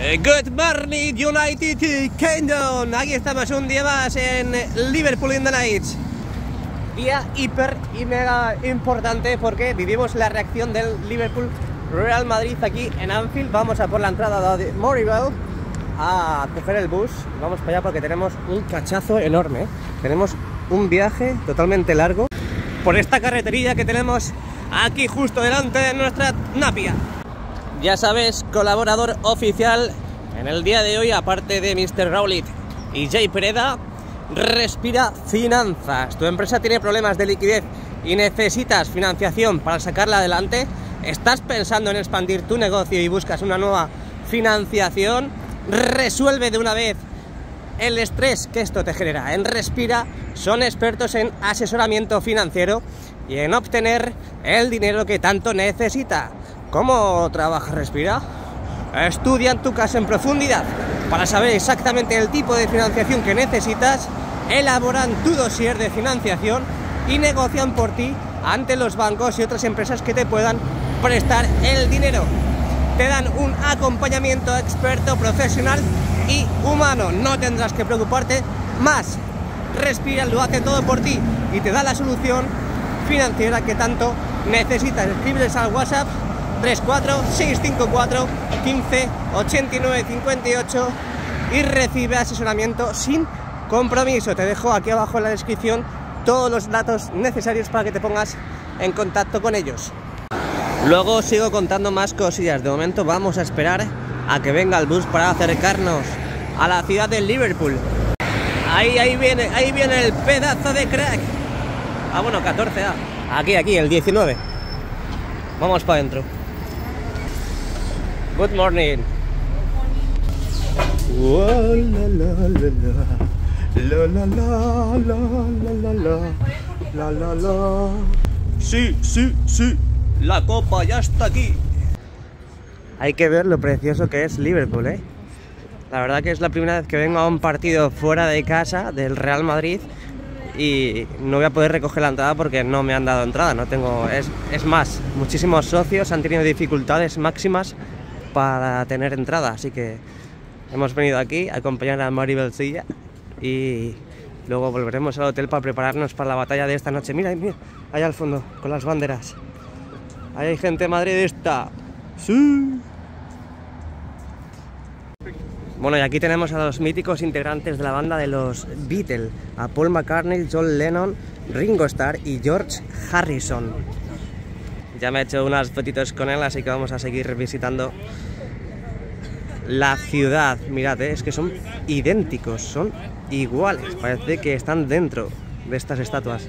Good morning, United Kingdom. Aquí estamos un día más en Liverpool in the Nights. Día hiper y mega importante porque vivimos la reacción del Liverpool Real Madrid aquí en Anfield. Vamos a por la entrada de Moribel a coger el bus. Vamos para allá porque tenemos un cachazo enorme. Tenemos un viaje totalmente largo por esta carreterilla que tenemos aquí justo delante de nuestra napia. Ya sabes, colaborador oficial en el día de hoy, aparte de Mr. Rowlett y Jay Pereda, Respira Finanzas. ¿Tu empresa tiene problemas de liquidez y necesitas financiación para sacarla adelante? ¿Estás pensando en expandir tu negocio y buscas una nueva financiación? Resuelve de una vez el estrés que esto te genera. En Respira son expertos en asesoramiento financiero y en obtener el dinero que tanto necesita. ¿Cómo trabaja Respira? Estudian tu caso en profundidad para saber exactamente el tipo de financiación que necesitas, elaboran tu dossier de financiación y negocian por ti ante los bancos y otras empresas que te puedan prestar el dinero. Te dan un acompañamiento experto, profesional y humano. No tendrás que preocuparte más. Respira lo hace todo por ti y te da la solución financiera que tanto necesitas. Escríbeles al WhatsApp 34654 15 89 58 y recibe asesoramiento sin compromiso. Te dejo aquí abajo en la descripción todos los datos necesarios para que te pongas en contacto con ellos. Luego sigo contando más cosillas. De momento vamos a esperar a que venga el bus para acercarnos a la ciudad de Liverpool. Ahí viene el pedazo de crack. Ah, bueno, 14A. Aquí, el 19. Vamos para adentro. Good morning. Oh, la, la, la, la, la, la, la. Sí, la copa ya está aquí. Hay que ver lo precioso que es Liverpool, ¿eh? La verdad que es la primera vez que vengo a un partido fuera de casa del Real Madrid y no voy a poder recoger la entrada porque no me han dado entrada. No tengo, es más, muchísimos socios han tenido dificultades máximas para tener entrada, así que hemos venido aquí a acompañar a Moribel y luego volveremos al hotel para prepararnos para la batalla de esta noche. Mira, allá al fondo, con las banderas. Ahí hay gente madridista. ¡Sí! Bueno, y aquí tenemos a los míticos integrantes de la banda de los Beatles, a Paul McCartney, John Lennon, Ringo Starr y George Harrison. Ya me he hecho unas fotitos con él, así que vamos a seguir visitando la ciudad. Mirad, es que son idénticos, son iguales, parece que están dentro de estas estatuas.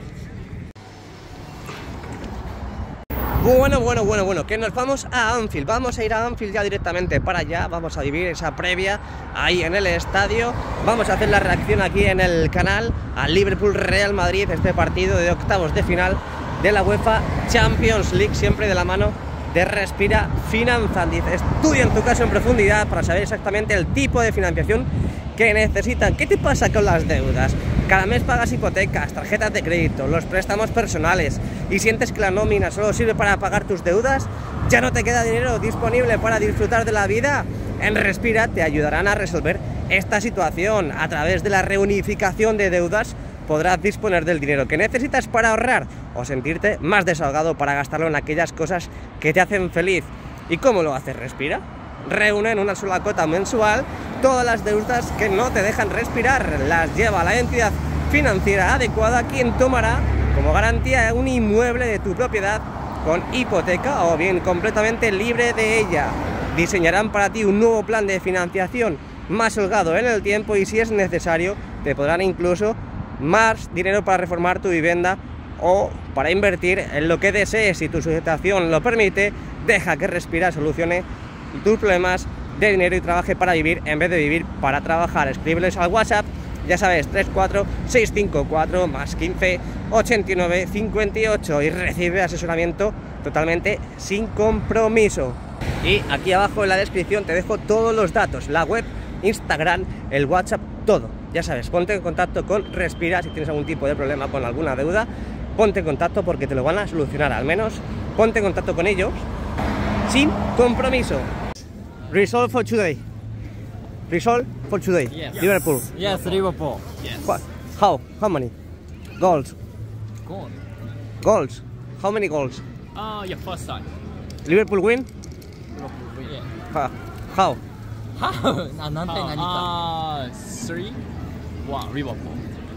Bueno, que nos vamos a Anfield. Vamos a ir a Anfield ya directamente para allá. Vamos a vivir esa previa ahí en el estadio. Vamos a hacer la reacción aquí en el canal al Liverpool Real Madrid, este partido de octavos de final de la UEFA Champions League, siempre de la mano de Respira Finanzas. Estudia en tu caso en profundidad para saber exactamente el tipo de financiación que necesitan. ¿Qué te pasa con las deudas? Cada mes pagas hipotecas, tarjetas de crédito, los préstamos personales y sientes que la nómina solo sirve para pagar tus deudas. ¿Ya no te queda dinero disponible para disfrutar de la vida? En Respira te ayudarán a resolver esta situación. A través de la reunificación de deudas podrás disponer del dinero que necesitas para ahorrar o sentirte más desahogado para gastarlo en aquellas cosas que te hacen feliz. ¿Y cómo lo hace Respira? Reúne en una sola cuota mensual todas las deudas que no te dejan respirar. Las lleva a la entidad financiera adecuada, quien tomará como garantía un inmueble de tu propiedad con hipoteca o bien completamente libre de ella. Diseñarán para ti un nuevo plan de financiación más holgado en el tiempo y, si es necesario, te podrán incluso más dinero para reformar tu vivienda o para invertir en lo que desees. Si tu situación lo permite, deja que Respira solucione tus problemas de dinero y trabaje para vivir en vez de vivir para trabajar. Escríbeles al WhatsApp, ya sabes, 34654 más 15 89 58 y recibe asesoramiento totalmente sin compromiso. Y aquí abajo en la descripción te dejo todos los datos, la web, Instagram, el WhatsApp, todo. Ya sabes, ponte en contacto con Respira si tienes algún tipo de problema con alguna deuda. Ponte en contacto porque te lo van a solucionar. Al menos ponte en contacto con ellos sin compromiso. Result for today. Result for today. Yes. Liverpool. Yes, Liverpool. Yes. What? How? How many? Goals. Goal. Goals. How many goals? Yeah, first time. Liverpool win? Yeah. How? How? Nothing. 3-1 Liverpool.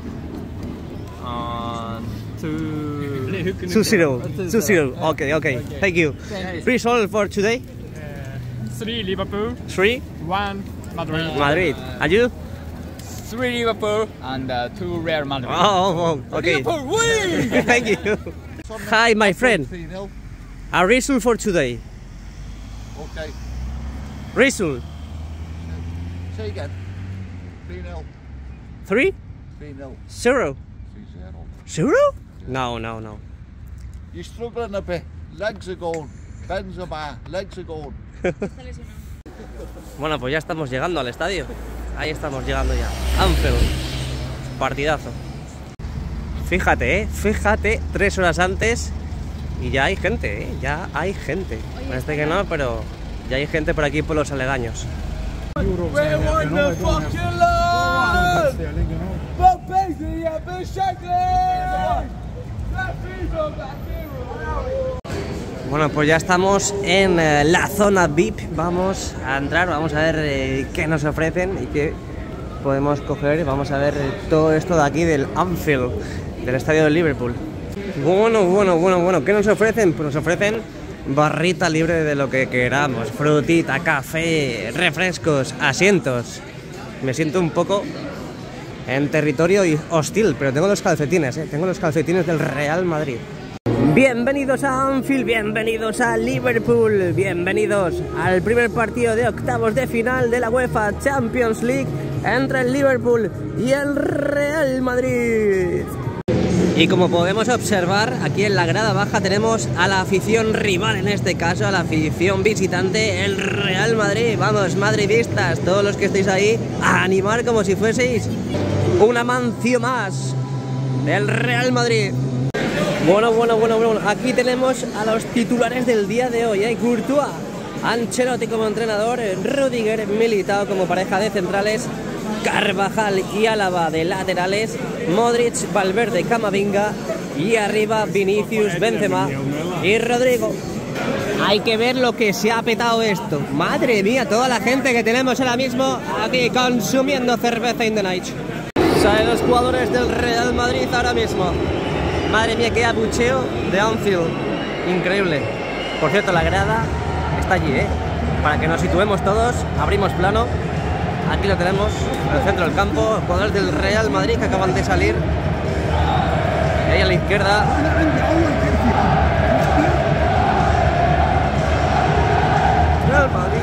2-0. 2-0. Okay. Thank you. Result for today? 3 Liverpool, 3 1 Madrid. Madrid. And you? 3 Liverpool and 2 Real Madrid. Oh, okay. Liverpool win! Thank you. Hi, my friend. 3-0. A result for today. Okay. Result. Say again. 3-0. 3? 3-0. 0. 3-0. 0? No. You're struggling a bit. Legs are going. Benzema. Legs are going. Bueno, pues ya estamos llegando al estadio. Ahí estamos llegando ya. Anfield. Partidazo. Fíjate, 3 horas antes y ya hay gente, ya hay gente. Parece que no, pero ya hay gente por aquí por los aledaños. Bueno, pues ya estamos en la zona VIP. Vamos a entrar, vamos a ver qué nos ofrecen y qué podemos coger. Vamos a ver todo esto de aquí del Anfield, del estadio del Liverpool. Bueno, ¿qué nos ofrecen? Pues nos ofrecen barrita libre de lo que queramos, frutita, café, refrescos, asientos. Me siento un poco en territorio hostil, pero tengo los calcetines, tengo los calcetines del Real Madrid. Bienvenidos a Anfield, bienvenidos a Liverpool, bienvenidos al primer partido de octavos de final de la UEFA Champions League entre el Liverpool y el Real Madrid. Y como podemos observar, aquí en la grada baja tenemos a la afición rival, en este caso a la afición visitante, el Real Madrid. Vamos, madridistas, todos los que estéis ahí, a animar como si fueseis un amancio más del Real Madrid. Bueno, aquí tenemos a los titulares del día de hoy, Courtois, Ancelotti como entrenador, Rudiger, Militao como pareja de centrales, Carvajal y Álava de laterales, Modric, Valverde, Camavinga y arriba Vinicius, Benzema y Rodrigo. Hay que ver lo que se ha petado esto. Madre mía, toda la gente que tenemos ahora mismo aquí consumiendo cerveza in the night. Salen los jugadores del Real Madrid ahora mismo. Madre mía, qué abucheo de Anfield. Increíble. Por cierto, la grada está allí, para que nos situemos todos. Abrimos plano. Aquí lo tenemos, en el centro del campo. Jugadores del Real Madrid que acaban de salir. Y ahí a la izquierda. Real Madrid.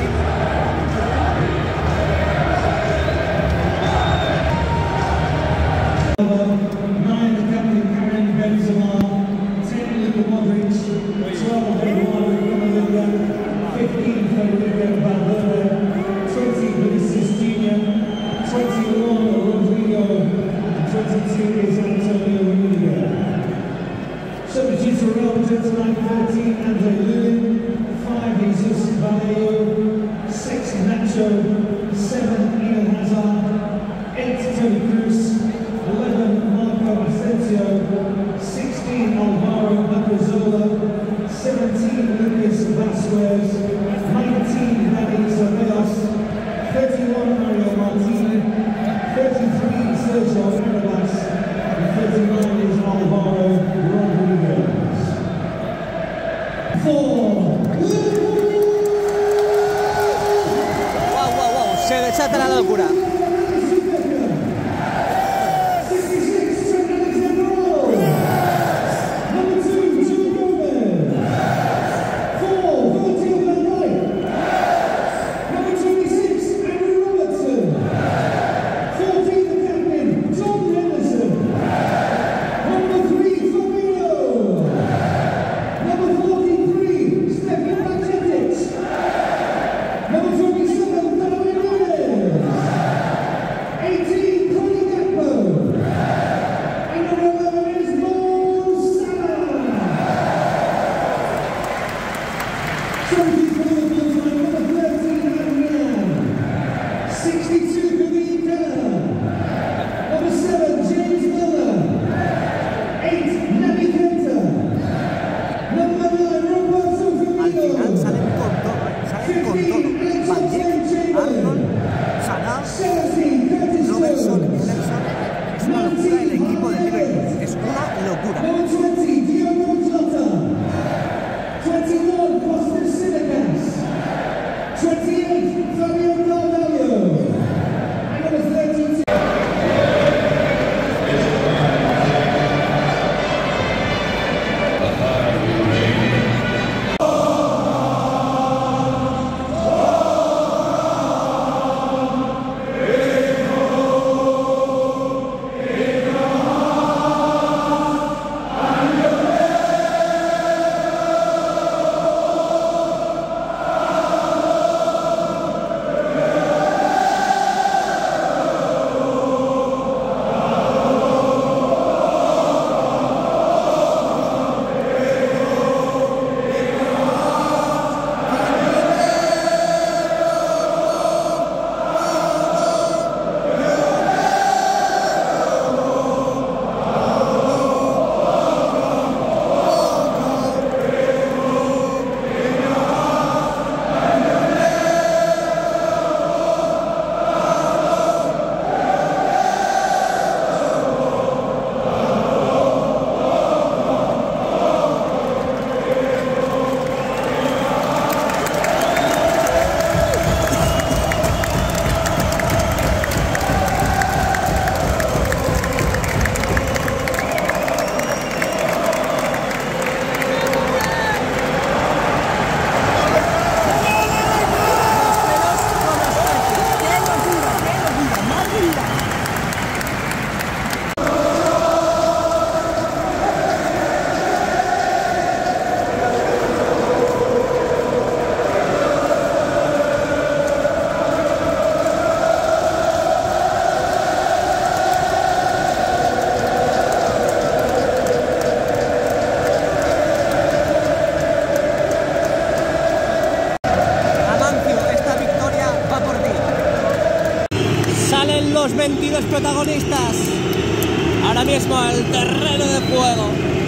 Se desata la locura. 22 protagonistas ahora mismo al terreno de juego.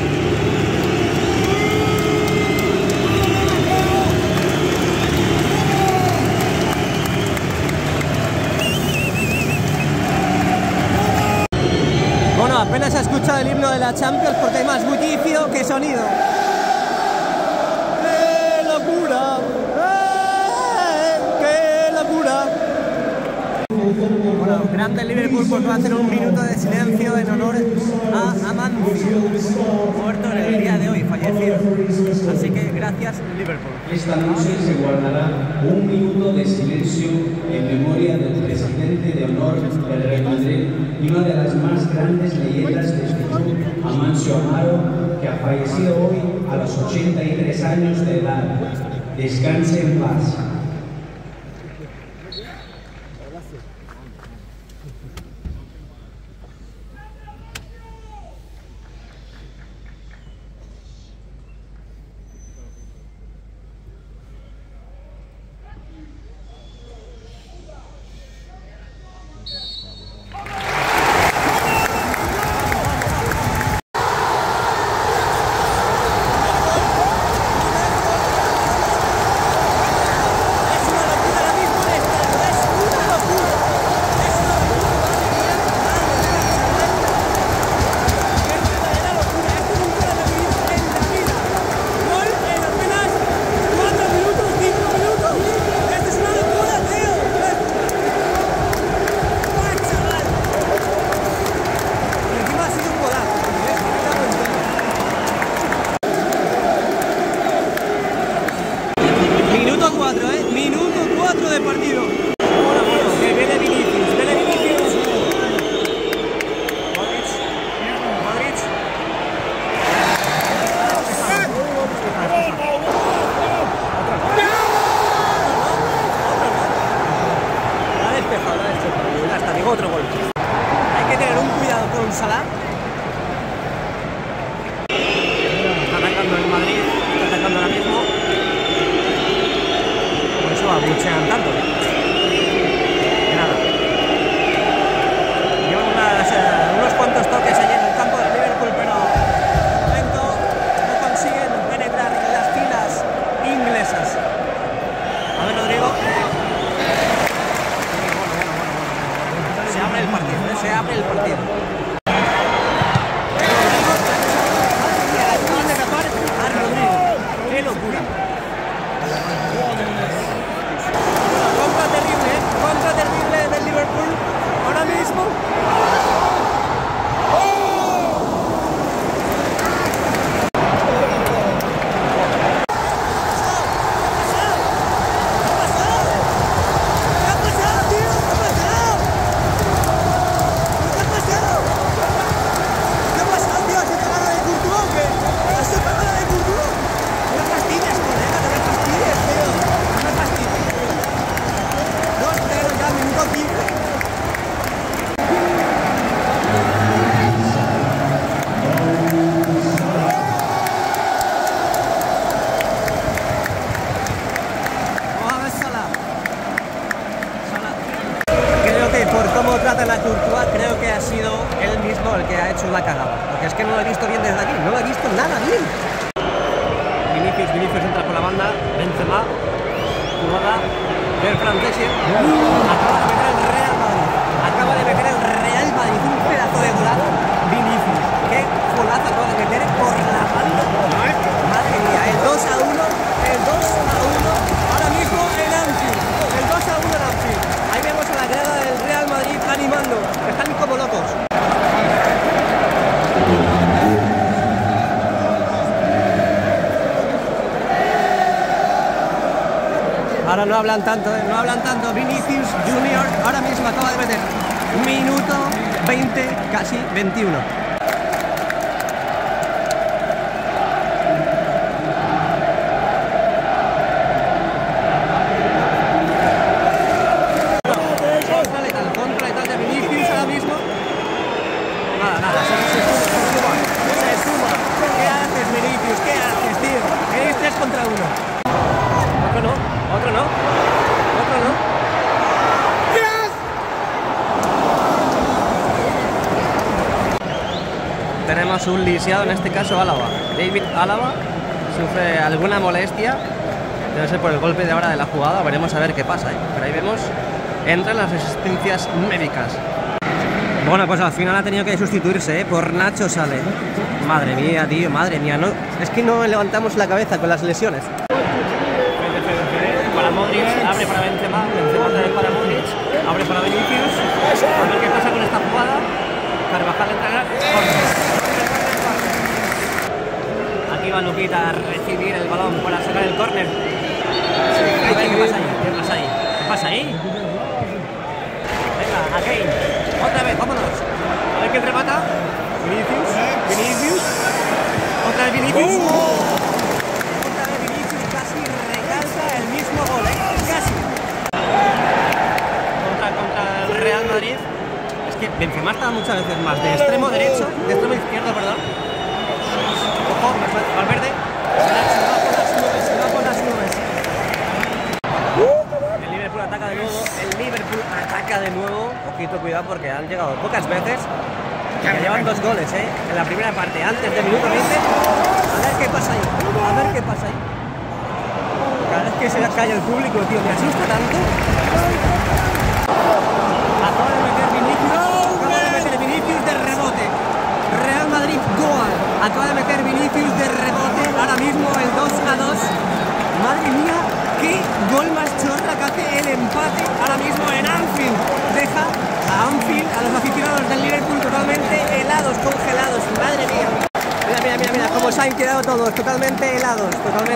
Bueno, apenas se ha escuchado el himno de la Champions porque hay más bullicio que sonido. ¡Qué locura! ¡Qué locura! Bueno, grande Liverpool, pues va a hacer un minuto de silencio en honor a Amancio, muerto en el día de hoy, fallecido. Así que gracias, Liverpool. Esta noche se guardará un minuto de silencio en memoria del presidente de honor del Real Madrid y una de las más grandes leyendas de este club, Amancio Amaro, que ha fallecido hoy a los 83 años de edad. Descanse en paz. Otro gol. Hay que tener un cuidado con Salah. Está atacando el Madrid, está atacando ahora mismo. Por eso abuchean tanto. Nada. Llevan unos cuantos toques allí en el campo del Liverpool, pero de momento no consiguen penetrar en las filas inglesas. A ver, Rodrigo. Se abre el partido, se abre el partido. Acaban de tapar a Rodrigo. ¡Qué locura! Contra terrible del Liverpool ahora mismo. Por cómo tratan a Courtois, creo que ha sido él mismo el que ha hecho la cagada. Porque es que no lo he visto bien desde aquí, no lo he visto nada bien. Vinicius entra por la banda, Benzema, jugada del francés, acaba de meter el Real Madrid, un pedazo de golazo. Vinicius, qué golazo acaba de meter por la banda. Madre mía, el 2-1, ahora mismo en Anfield, el 2-1 en Anfield. Ahí vemos a la grada del Real Madrid animando, están como locos. Ahora no hablan tanto, no hablan tanto. Vinicius Junior ahora mismo acaba de meter minuto 20, casi 21. Contra letal de Vinicius ahora mismo. Nada, se suma. ¿Qué haces, Vinicius? ¿Qué haces, tío? Eres 3 contra 1. Otro no. tenemos un lisiado, en este caso Álava. David Álava sufre alguna molestia, debe ser por el golpe de ahora de la jugada, veremos a ver qué pasa, ¿eh? Pero ahí vemos, entran las asistencias médicas. Bueno, pues al final ha tenido que sustituirse, ¿eh? Por Nacho Sale. Madre mía, tío, madre mía, no, es que no levantamos la cabeza con las lesiones. Para Modric, abre para Benzema, Benzema otra vez para Modric, abre para Vinicius, a ver qué pasa con esta jugada. Carvajal entra, aquí va Luquita a recibir el balón para sacar el córner. A ver qué pasa ahí, qué pasa ahí, qué pasa ahí. Venga, a Kane, otra vez, vámonos. A ver quién remata. Vinicius, otra vez Vinicius. Otra vez Vinicius, casi recalca el mismo gol, casi. Contra el Real Madrid. Es que Benzema estaba muchas veces más de extremo derecho, de extremo izquierdo, perdón. Ojo, Valverde. Se va por las nubes. El Liverpool ataca de nuevo. Ojito, cuidado, porque han llegado pocas veces. Que llevan 2 goles, en la primera parte, antes del minuto 20. A ver qué pasa ahí. Cada vez que se calla el público, tío, me asusta tanto. Acaba de meter Vinicius de rebote. Real Madrid goal. Acaba de meter Vinicius de rebote. Ahora mismo el 2-2. Madre mía, qué gol más chorra que hace el empate ahora mismo en Anfield. Deja a Anfield, a los aficionados del Liverpool totalmente helados, congelados. Madre mía. Mira, cómo se han quedado todos, totalmente helados.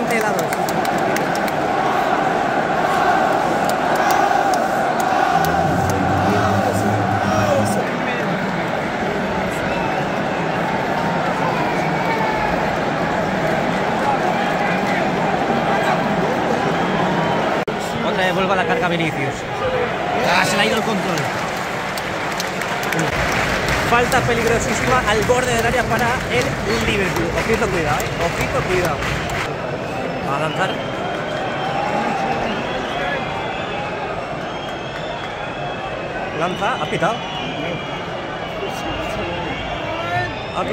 Otra vez vuelve a la carga Vinicius. Se le ha ido el control. Falta peligrosísima al borde del área para el Liverpool. Ojito, cuidado, Va a lanzar. Lanza, ha pitado. Hazlo.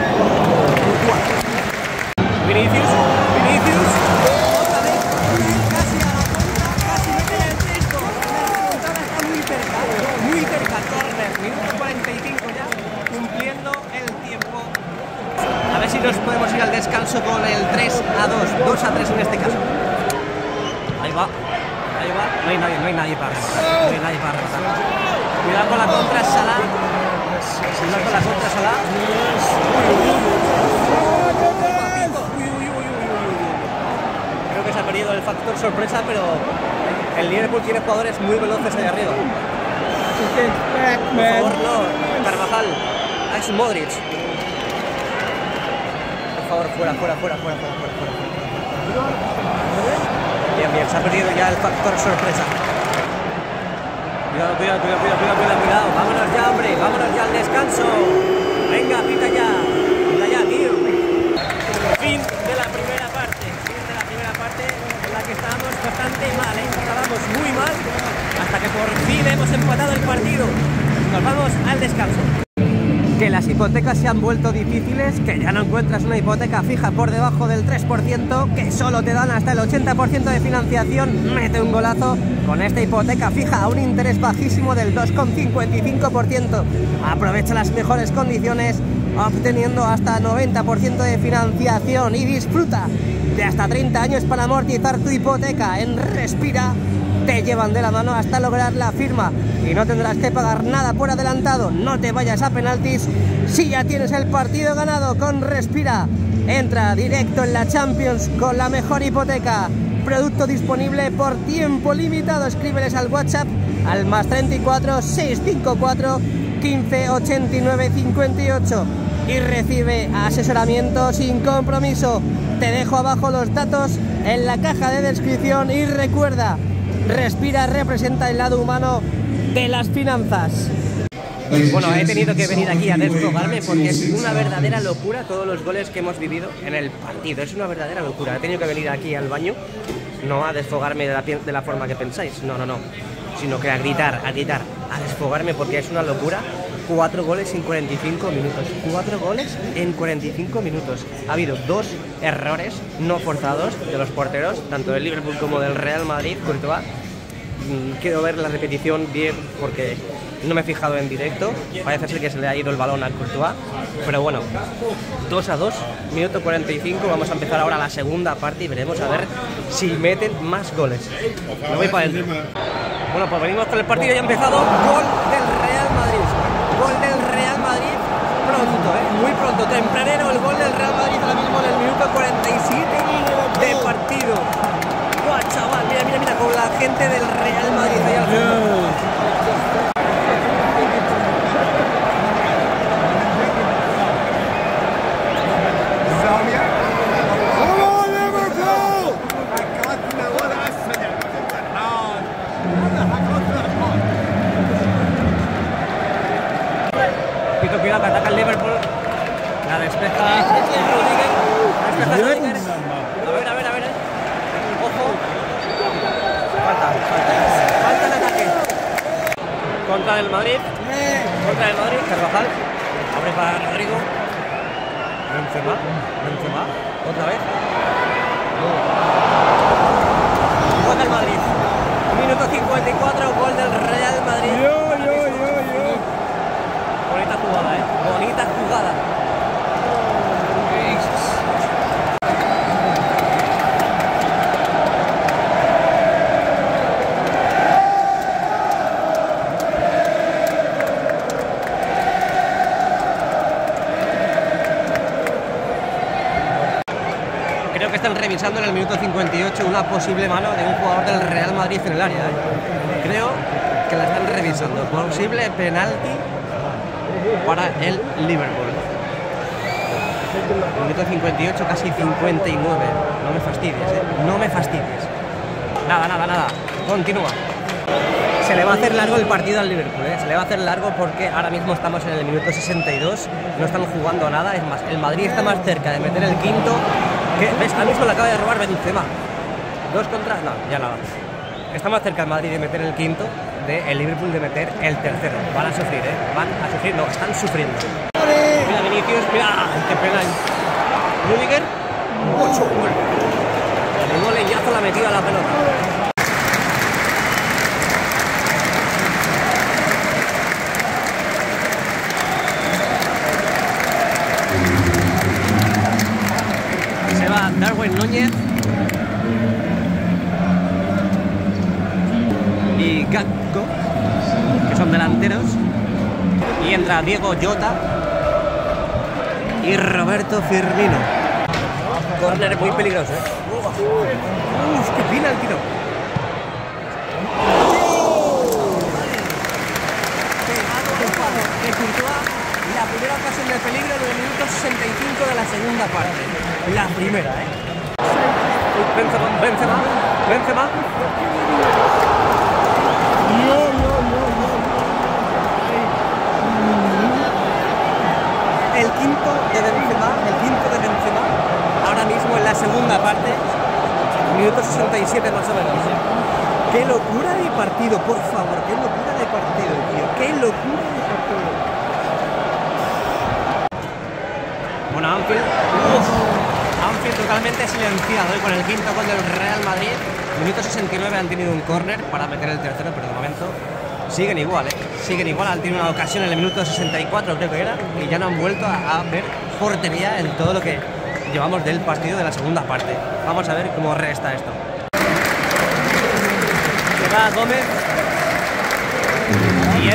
Vinicius. Otra vez. Casi a la punta, casi mete el texto. La remontada está muy cerca. Corner, minuto 45 ya, cumpliendo el tiempo. A ver si nos podemos ir al descanso con el 3-2, 2-3 en este caso. Ahí va. No hay nadie para rematar. Cuidado con la contra Salah. Creo que se ha perdido el factor sorpresa, pero el Liverpool tiene jugadores muy veloces ahí arriba. Por favor, no, Carvajal, es Modric. Por favor, fuera. Bien, se ha perdido ya el factor sorpresa. Cuidado. Vámonos ya, hombre, vámonos ya al descanso. Venga, pita ya, tío. Fin de la primera parte en la que estábamos bastante mal, estábamos muy mal, hasta que por fin hemos empatado el partido. Nos vamos al descanso. Que las hipotecas se han vuelto difíciles, que ya no encuentras una hipoteca fija por debajo del 3%, que solo te dan hasta el 80% de financiación. Mete un golazo con esta hipoteca fija a un interés bajísimo del 2,55%. Aprovecha las mejores condiciones, obteniendo hasta 90% de financiación y disfruta de hasta 30 años para amortizar tu hipoteca. En Respira te llevan de la mano hasta lograr la firma y no tendrás que pagar nada por adelantado. No te vayas a penaltis si ya tienes el partido ganado con Respira. Entra directo en la Champions con la mejor hipoteca. Producto disponible por tiempo limitado. Escríbeles al WhatsApp al +34 654 15 89 58 y recibe asesoramiento sin compromiso. Te dejo abajo los datos en la caja de descripción y recuerda, Respira representa el lado humano de las finanzas. Bueno, he tenido que venir aquí a desfogarme porque es una verdadera locura todos los goles que hemos vivido en el partido. Es una verdadera locura. He tenido que venir aquí al baño, no a desfogarme de la forma que pensáis, no, sino que a gritar, a desfogarme porque es una locura 4 goles en 45 minutos. 4 goles en 45 minutos. Ha habido 2 errores no forzados de los porteros, tanto del Liverpool como del Real Madrid, Courtois. Quiero ver la repetición bien porque no me he fijado en directo. Parece ser que se le ha ido el balón al Courtois. Pero bueno, 2-2, minuto 45. Vamos a empezar ahora la segunda parte y veremos a ver si meten más goles. Me voy para él. Bueno, pues venimos con el partido, ya ha empezado. Gol del Real Madrid. Gol del Real Madrid pronto, muy pronto. Tempranero el gol del Real Madrid ahora mismo en el minuto 47 de partido. ¡Guau, chaval! Mira, mira, mira, con la gente del Real Madrid ahí al fondo. Cuidado que ataca el Liverpool. La despeja Rudiger. A ver. Ojo. Falta el ataque. Contra el Madrid. Carvajal. Abre para Rodrigo. Benzema. Otra vez. Gol del Madrid. Minuto 54. Gol del Real Madrid. Bonita jugada, bonita jugada. Creo que están revisando en el minuto 58 una posible mano de un jugador del Real Madrid en el área. Creo que la están revisando. Posible penalti para el Liverpool. Minuto 58, casi 59. No me fastidies, no me fastidies. Nada. Continúa. Se le va a hacer largo el partido al Liverpool, Se le va a hacer largo porque ahora mismo estamos en el minuto 62. No están jugando nada. Es más, el Madrid está más cerca de meter el quinto. ¿Ves? Ahora mismo le acaba de robar Benzema. 2 contra... No, ya nada. Está más cerca el Madrid de meter el quinto, el Liverpool de meter el tercero. Van a sufrir, no, están sufriendo. Mira Vinicius, mira, qué pena. Rudiger, 8 goles. El leñazo la metido a la pelota. Se va Darwin Núñez y Gakpo, que son delanteros, y entra Diego Jota y Roberto Firmino. Corner muy peligroso, qué pina el tiro. Pegado al palo de Courtois, la primera ocasión de peligro en el minuto 65 de la segunda parte. La primera, Benzema. El quinto de Benzema, ahora mismo en la segunda parte, minuto 67 más o menos. ¡Qué locura de partido, por favor! ¡Qué locura de partido, tío! ¡Qué locura de partido! Bueno, Anfield totalmente silenciado con el quinto gol del Real Madrid. Minuto 69 han tenido un córner para meter el tercero, pero de momento siguen igual, han tenido una ocasión en el minuto 64 creo que era, y ya no han vuelto a ver portería en todo lo que llevamos del partido de la segunda parte. Vamos a ver cómo resta esto. Se va Gómez y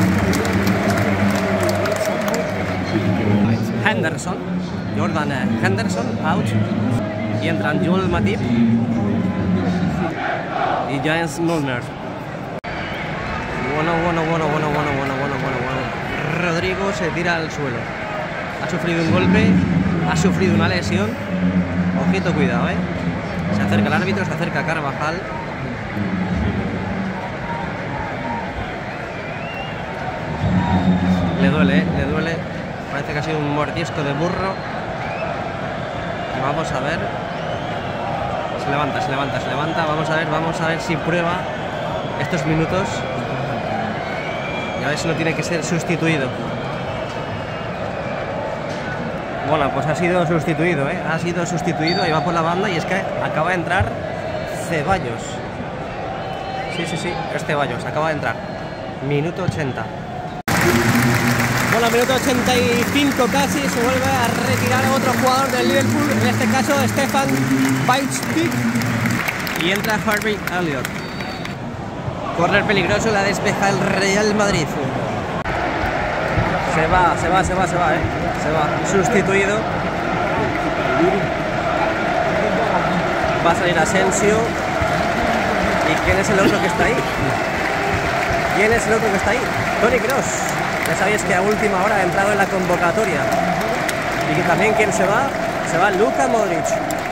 Jordan Henderson out, y entran Joel Matip y James Milner. Bueno. Rodrigo se tira al suelo. Ha sufrido un golpe, ha sufrido una lesión. Ojito, cuidado, Se acerca el árbitro, se acerca Carvajal. Le duele. Parece que ha sido un mordisco de burro. Vamos a ver. Se levanta. Vamos a ver si prueba estos minutos. a ver si no tiene que ser sustituido. Bueno, pues ha sido sustituido, ¿eh? Ha sido sustituido, ahí va por la banda y es que acaba de entrar Ceballos. Sí, es Ceballos, acaba de entrar. Minuto 80. Bueno, minuto 85 casi, se vuelve a retirar otro jugador del Liverpool, en este caso Stefan Bajcetic, y entra Harvey Elliott. Corner peligroso, la despeja el Real Madrid. Se va, sustituido. Va a salir Asensio. ¿Y quién es el otro que está ahí? Toni Kroos. Ya sabéis que a última hora ha entrado en la convocatoria. Y que también ¿quién se va? Se va Luka Modric.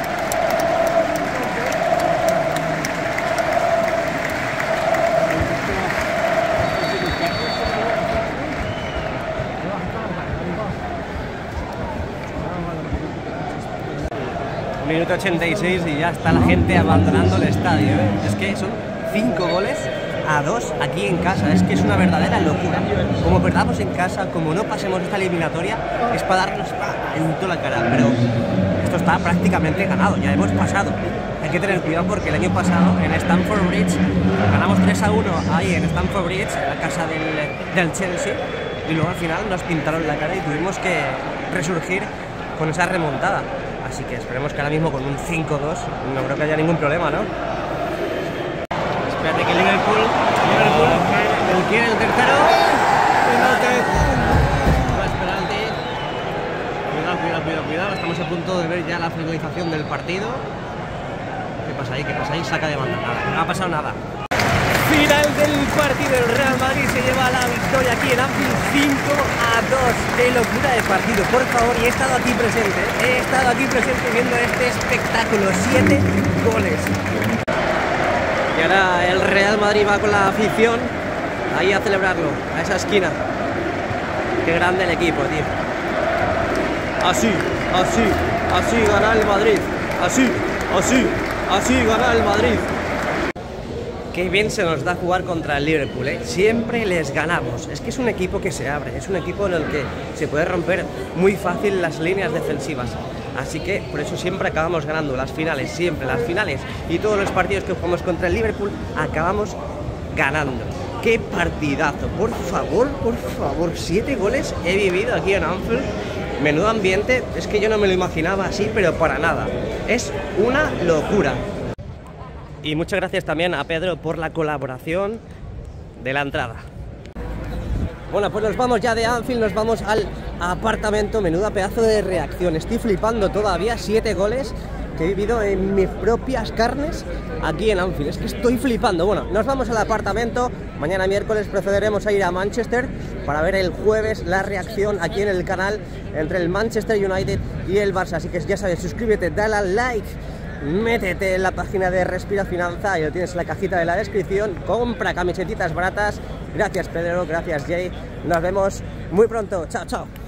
Minuto 86 y ya está la gente abandonando el estadio, ¿eh? Es que son 5 goles a 2 aquí en casa, es que es una verdadera locura. Como perdamos en casa, como no pasemos esta eliminatoria, es para darnos en toda la cara, pero esto está prácticamente ganado, ya hemos pasado. Hay que tener cuidado porque el año pasado en Stamford Bridge ganamos 3-1 ahí en Stamford Bridge, en la casa del Chelsea, y luego al final nos pintaron la cara y tuvimos que resurgir con esa remontada. Así que esperemos que ahora mismo con un 5-2 no creo que haya ningún problema, ¿no? Espérate que Liverpool quiere el tercero. Cuidado, estamos a punto de ver ya la finalización del partido. ¿Qué pasa ahí? Saca de banda, nada, no ha pasado nada. Final del partido, el Real Madrid se lleva la victoria aquí en Anfield 5-2. ¡Qué locura de partido! Por favor, y he estado aquí presente viendo este espectáculo, 7 goles. Y ahora el Real Madrid va con la afición ahí a celebrarlo, a esa esquina. ¡Qué grande el equipo, tío! Así gana el Madrid, así gana el Madrid. Qué bien se nos da jugar contra el Liverpool, ¿eh? Siempre les ganamos. Es que es un equipo que se abre, es un equipo en el que se puede romper muy fácil las líneas defensivas. Así que por eso siempre acabamos ganando las finales, siempre las finales. Y todos los partidos que jugamos contra el Liverpool acabamos ganando. ¡Qué partidazo! Por favor, 7 goles he vivido aquí en Anfield. Menudo ambiente, es que yo no me lo imaginaba así, pero para nada. Es una locura. Y muchas gracias también a Pedro por la colaboración de la entrada. Bueno, pues nos vamos ya de Anfield, nos vamos al apartamento. Menuda pedazo de reacción, estoy flipando todavía, 7 goles que he vivido en mis propias carnes aquí en Anfield, es que estoy flipando. Bueno, nos vamos al apartamento, mañana miércoles procederemos a ir a Manchester para ver el jueves la reacción aquí en el canal entre el Manchester United y el Barça, así que ya sabes, suscríbete, dale al like, métete en la página de Respira Finanza y lo tienes en la cajita de la descripción, compra camisetitas baratas. Gracias Pedro, gracias Jay, nos vemos muy pronto, chao.